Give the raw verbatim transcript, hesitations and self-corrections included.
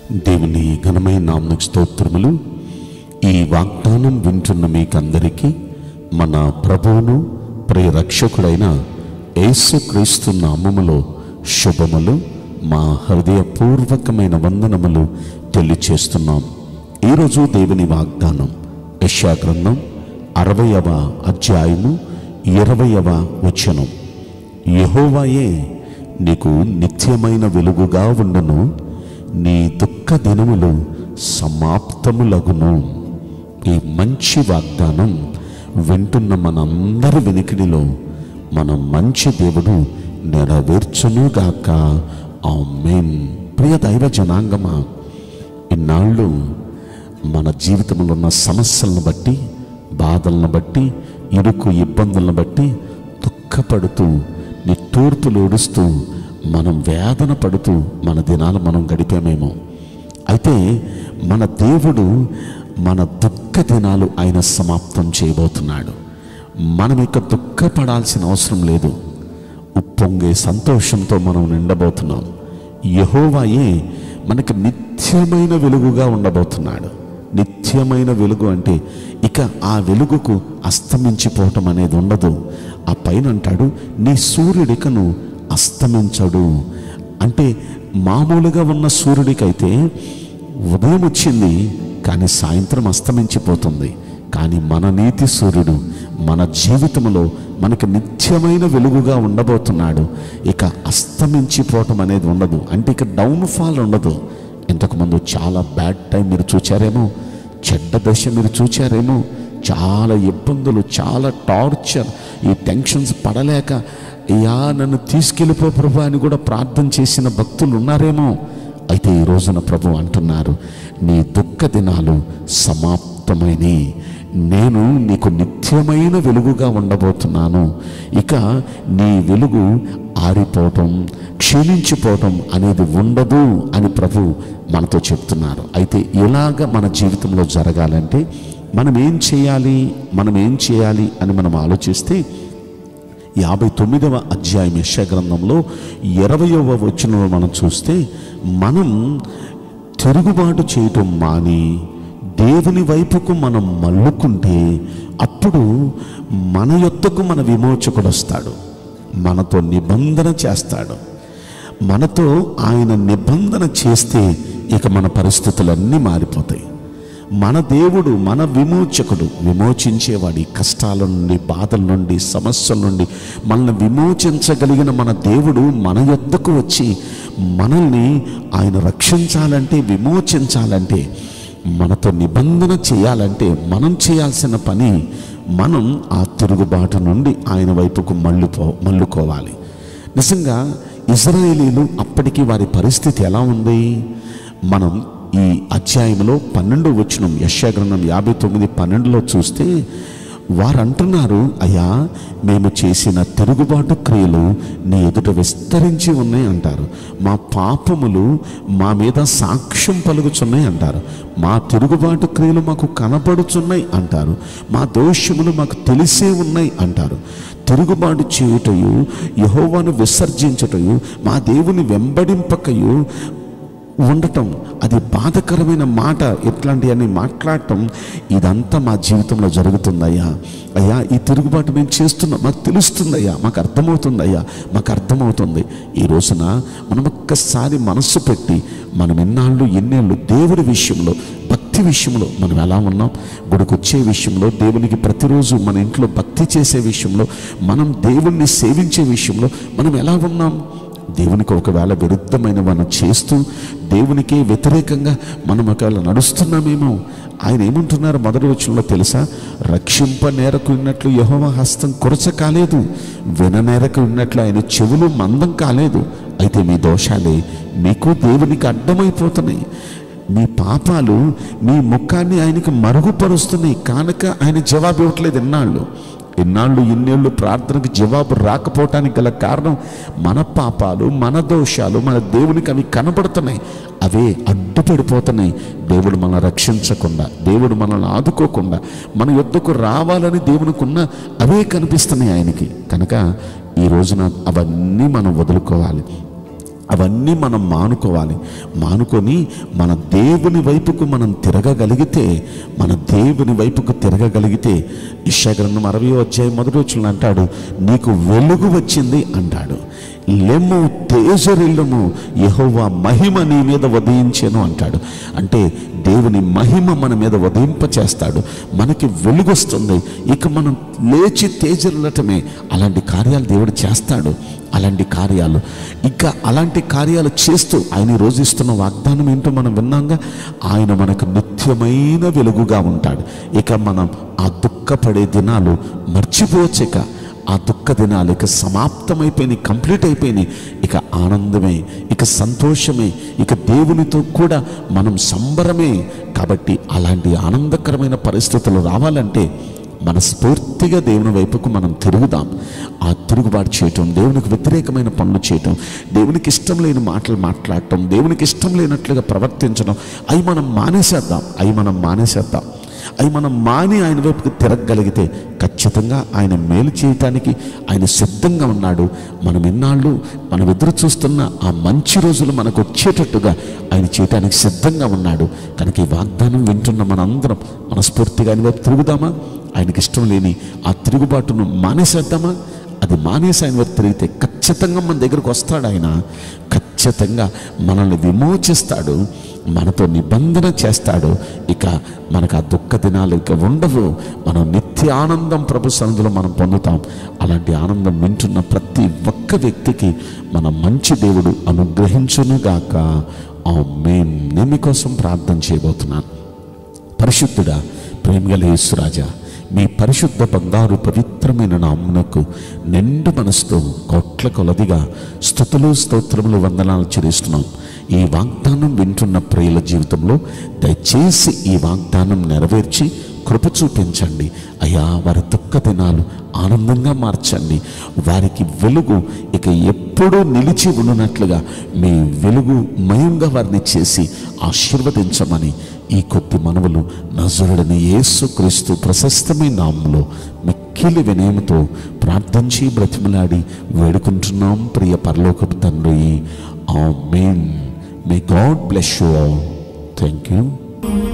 దేవుని ఘనమైన నామమునకు స్తోత్రములు. ఈ వాగ్దానం వింటున్న మీకందరికీ మన ప్రభువును ప్రియ రక్షకుడైన యేసుక్రీస్తు నామములో శుభములు, మా హృదయపూర్వకమైన వందనములు తెలియచేస్తున్నాం. ఈరోజు దేవుని వాగ్దానం యెషయా గ్రంథం అరవయవ అధ్యాయము ఇరవయవ వచనం. యెహోవాయే నీకు నిత్యమైన వెలుగుగా ఉండును, నీ దుఃఖ దినములు సమాప్తములగును. ఈ మంచి వాగ్దానం వింటున్న మనందరి వెనుకడిలో మన మంచి దేవుడు నెరవేర్చునుగాక. ఆమేన్. ప్రియ దైవ జనాంగమా, ఇన్నాళ్ళు మన జీవితంలో ఉన్న సమస్యలను బట్టి, బాధలను బట్టి, ఇరుకు ఇబ్బందులను బట్టి దుఃఖపడుతూ, నిట్టూర్పులు ఏడుస్తూ, మనం వేదన పడుతూ మన దినాలు మనం గడిపామేమో. అయితే మన దేవుడు మన దుఃఖ దినాలు ఆయన సమాప్తం చేయబోతున్నాడు. మనం ఇక దుఃఖపడాల్సిన అవసరం లేదు. ఉప్పొంగే సంతోషంతో మనం నిండబోతున్నాం. యెహోవాయే మనకి నిత్యమైన వెలుగుగా ఉండబోతున్నాడు. నిత్యమైన వెలుగు అంటే ఇక ఆ వెలుగుకు అస్తమించిపోవటం అనేది ఉండదు. ఆ పైన అంటాడు, నీ సూర్యుడికను అస్తమించడు. అంటే మామూలుగా ఉన్న సూర్యుడికైతే ఉదయం వచ్చింది కానీ సాయంత్రం అస్తమించిపోతుంది. కానీ మన నీతి సూర్యుడు మన జీవితంలో మనకి నిత్యమైన వెలుగుగా ఉండబోతున్నాడు. ఇక అస్తమించిపోవటం అనేది ఉండదు. అంటే ఇక డౌన్ఫాల్ ఉండదు. ఇంతకుముందు చాలా బ్యాడ్ టైం మీరు చూచారేమో, చెడ్డ దశ మీరు చూచారేమో, చాలా ఇబ్బందులు, చాలా టార్చర్, ఈ టెన్షన్స్ పడలేక అయ్యా నన్ను తీసుకెళ్ళిపో ప్రభు అని కూడా ప్రార్థన చేసిన భక్తులు ఉన్నారేమో. అయితే ఈ రోజున ప్రభు అంటున్నారు, నీ దుఃఖ దినాలు సమాప్తమైనవి, నేను నీకు నిత్యమైన వెలుగుగా ఉండబోతున్నాను. ఇక నీ వెలుగు ఆరిపోవటం, క్షీణించిపోవటం అనేది ఉండదు అని ప్రభు మనతో చెప్తున్నారు. అయితే ఇలాగ మన జీవితంలో జరగాలంటే మనం ఏం చేయాలి మనం ఏం చేయాలి అని మనం ఆలోచిస్తే యాభై తొమ్మిదవ అధ్యాయం యెషయా గ్రంథంలో ఇరవయవ వచనంలో మనం చూస్తే, మనం తిరుగుబాటు చేయటం మాని దేవుని వైపుకు మనం మళ్ళుకుంటే అప్పుడు మన యొద్దకు మన విమోచకుడు వస్తాడు, మనతో నిబంధన చేస్తాడు. మనతో ఆయన నిబంధన చేస్తే ఇక మన పరిస్థితులన్నీ మారిపోతాయి. మన దేవుడు, మన విమోచకుడు, విమోచించేవాడు. ఈ కష్టాల నుండి, బాధల నుండి, సమస్యల నుండి మనల్ని విమోచించగలిగిన మన దేవుడు మన యొద్దకు వచ్చి మనల్ని ఆయన రక్షించాలంటే, విమోచించాలంటే, మనతో నిబంధన చేయాలంటే మనం చేయాల్సిన పని, మనం ఆ తిరుగుబాటు నుండి ఆయన వైపుకు మళ్ళుపో మళ్ళుకోవాలి. నిజంగా ఇశ్రాయేలీలు అప్పటికి వారి పరిస్థితి ఎలా ఉంది? మనం ఈ అధ్యాయంలో పన్నెండు వచనం, యెషయా గ్రంథం యాభై తొమ్మిది పన్నెండులో చూస్తే వారు అంటున్నారు, అయ్యా మేము చేసిన తిరుగుబాటు క్రియలు నీ ఎదుట విస్తరించి ఉన్నాయి అంటారు. మా పాపములు మా మీద సాక్ష్యం పలుకుచున్నాయి అంటారు. మా తిరుగుబాటు క్రియలు మాకు కనపడుచున్నాయి అంటారు. మా దోషములు మాకు తెలిసే ఉన్నాయి అంటారు. తిరుగుబాటు చేయుటయు, యెహోవాను విసర్జించుటయు, మా దేవుని వెంబడింపకయు ఉండటం, అది బాధకరమైన మాట. ఇట్లాంటివన్నీ మాట్లాడటం, ఇదంతా మా జీవితంలో జరుగుతుందయ్యా. అయ్యా ఈ తిరుగుబాటు మేము చేస్తున్నాం, మాకు తెలుస్తుందయ్యా, మాకు అర్థమవుతుందయ్యా, మాకు అర్థమవుతుంది. ఈ రోజున మనం ఒక్కసారి మనస్సు పెట్టి, మనం ఎన్నాళ్ళు ఎన్నేళ్ళు దేవుడి విషయంలో, భక్తి విషయంలో మనం ఎలా ఉన్నాం, గుడికొచ్చే విషయంలో, దేవునికి ప్రతిరోజు మన ఇంట్లో భక్తి చేసే విషయంలో, మనం దేవుణ్ణి సేవించే విషయంలో మనం ఎలా ఉన్నాం? దేవునికి ఒకవేళ విరుద్ధమైన మనం చేస్తూ దేవునికి వ్యతిరేకంగా మనం ఒకవేళ నడుస్తున్నామేమో. ఆయన ఏమంటున్నారు మొదటి వచనంలో తెలుసా? రక్షింప నేరకు ఉన్నట్లు యెహోవా హస్తం కొరచ కాలేదు, విన నేరకు ఉన్నట్లు ఆయన చెవులు మందం కాలేదు. అయితే మీ దోషాలే మీకు దేవునికి అడ్డమైపోతున్నాయి. మీ పాపాలు మీ ముఖాన్ని ఆయనకి మరుగుపరుస్తున్నాయి. కనుక ఆయన జవాబు ఇవ్వట్లేదు. ఎన్నాళ్ళు ఎన్నాళ్ళు ఇన్నేళ్ళు ప్రార్థనకు జవాబు రాకపోవటానికి గల కారణం మన పాపాలు, మన దోషాలు, మన దేవునికి అవి కనబడుతున్నాయి. అవే అడ్డుపడిపోతున్నాయి. దేవుడు మనల్ని రక్షించకుండా, దేవుడు మనల్ని ఆదుకోకుండా, మన యొద్దకు రావాలని దేవునికి ఉన్న అవే కనిపిస్తున్నాయి ఆయనకి. కనుక ఈ రోజున అవన్నీ మనం వదులుకోవాలి. అవన్నీ మనం మానుకోవాలి. మానుకొని మన దేవుని వైపుకు మనం తిరగగలిగితే మన దేవుని వైపుకు తిరగగలిగితే యెషయా గ్రంథం అరవై అధ్యాయం మొదటి వచనంలో అంటాడు, నీకు వెలుగు వచ్చింది అంటాడు. లెమ్ము తేజరిల్లుము, యెహోవా మహిమ నీ మీద ఉదయించెను అంటాడు. అంటే దేవుని మహిమ మన మీద ఉదయింప చేస్తాడు, మనకి వెలుగొస్తుంది. ఇక మనం లేచి తేజరిల్లటమే. అలాంటి కార్యాలు దేవుడు చేస్తాడు. అలాంటి కార్యాలు ఇంకా అలాంటి కార్యాలు చేస్తూ ఆయన ఈరోజు ఇస్తున్న వాగ్దానం ఏంటో మనం విన్నాంగా, ఆయన మనకు నిత్యమైన వెలుగుగా ఉంటాడు. ఇక మనం ఆ దుఃఖపడే దినాలు మర్చిపోవచ్చు. ఇక ఆ దుఃఖ దినాలు ఇక సమాప్తమైపోయినాయి, కంప్లీట్ అయిపోయినాయి. ఇక ఆనందమే, ఇక సంతోషమే, ఇక దేవునితో కూడా మనం సంబరమే. కాబట్టి అలాంటి ఆనందకరమైన పరిస్థితులు రావాలంటే మనస్ఫూర్తిగా దేవుని వైపుకు మనం తిరుగుదాం. ఆ తిరుగుబాటు చేయటం, దేవునికి వ్యతిరేకమైన పనులు చేయటం, దేవునికి ఇష్టం లేని మాటలు మాట్లాడటం, దేవునికి ఇష్టం లేనట్లుగా ప్రవర్తించడం, అవి మనం మానేసేద్దాం. అవి మనం మానేసేద్దాం అవి మనం మాని ఆయన వైపుకి తిరగగలిగితే ఖచ్చితంగా ఆయన మేలు చేయటానికి ఆయన సిద్ధంగా ఉన్నాడు. మనం ఎన్నాళ్ళు మనం ఎదురు చూస్తున్న ఆ మంచి రోజులు మనకు వచ్చేటట్టుగా ఆయన చేయటానికి సిద్ధంగా ఉన్నాడు. కనుక ఈ వాగ్దానం వింటున్న మనందరం మనస్ఫూర్తిగా ఆయన వైపు తిరుగుదామా? ఆయనకి ఇష్టం లేని ఆ తిరుగుబాటును మానేసేద్దామా? అది మానేసి ఆయన వైపు తిరిగితే ఖచ్చితంగా మన దగ్గరకు వస్తాడు. ఆయన ఖచ్చితంగా మనల్ని విమోచిస్తాడు, మనతో నిబంధన చేస్తాడు. ఇక మనకు ఆ దుఃఖ దినాలు ఇక ఉండవు. మనం నిత్య ఆనందం ప్రభు సన్నిధిలో మనం పొందుతాం. అలాంటి ఆనందం వింటున్న ప్రతి ఒక్క వ్యక్తికి మన మంచి దేవుడు అనుగ్రహించునుగాక. ఆమేన్. నేను మీకోసం ప్రార్థన చేయబోతున్నాను. పరిశుద్ధుడా, ప్రేమగల యేసురాజా, మీ పరిశుద్ధ బంగారు పవిత్రమైన నామమునకు నిండు మనసుతో కోట్ల కొలదిగా స్తుతులు స్తోత్రములు వందనాలు చెల్లిస్తున్నాం. ఈ వాగ్దానం వింటున్న ప్రియుల జీవితంలో దయచేసి ఈ వాగ్దానం నెరవేర్చి కృప చూపించండి అయ్యా. వారి దుఃఖ దినాలు ఆనందంగా మార్చండి. వారికి వెలుగు ఇక ఎప్పుడూ నిలిచి ఉన్నట్లుగా మీ వెలుగు మయంగా వారిని చేసి ఆశీర్వదించమని ఈ కొద్ది మనవులు నజరుడైన యేసుక్రీస్తు ప్రశస్తమైన నామములో మిక్కిలి వినయముతో ప్రార్థించి బ్రతిమలాడి వేడుకుంటున్నాం ప్రియ పరలోకపు తండ్రి. ఆమేన్. May God bless you all. Thank you.